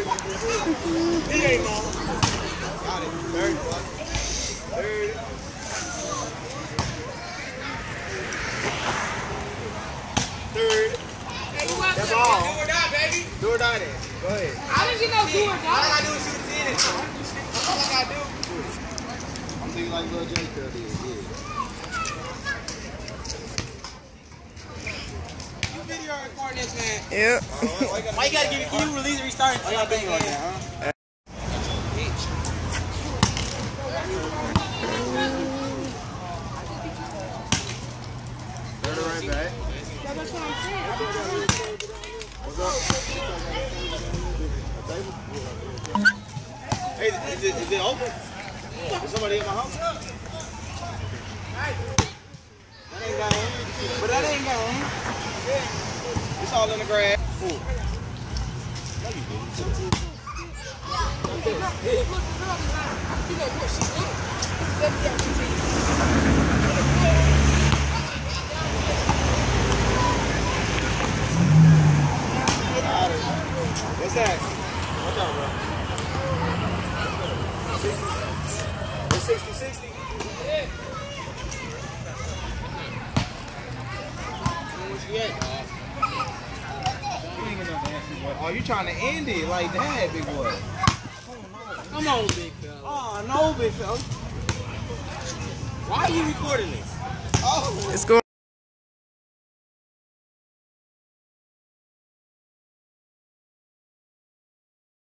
He ain't long. Got it. 30, boy. 30. 30. That's all. Do or die, baby. Do or die then. Go ahead. I didn't get no do or die. All I gotta do is shoot 10. That's all I gotta do. I'm thinking like little J Curl did. You video recording this, man. Yep. Why you gotta give it? Can you release and restart it? I got bang like that, huh? Turn it right back. That's what I'm saying. What's up? Hey, is it open? Is somebody in my house? That ain't got in. But that ain't got in. It's all in the grass. Ooh. No, you didn't. What's that? What's up, bro? 60-60? Yeah. What you at, dog? You ain't get no nasty, boy. Oh, you trying to end it like that, big boy. Come on, big fella. Oh, no, big fella. Why are you recording this? Oh. It's going.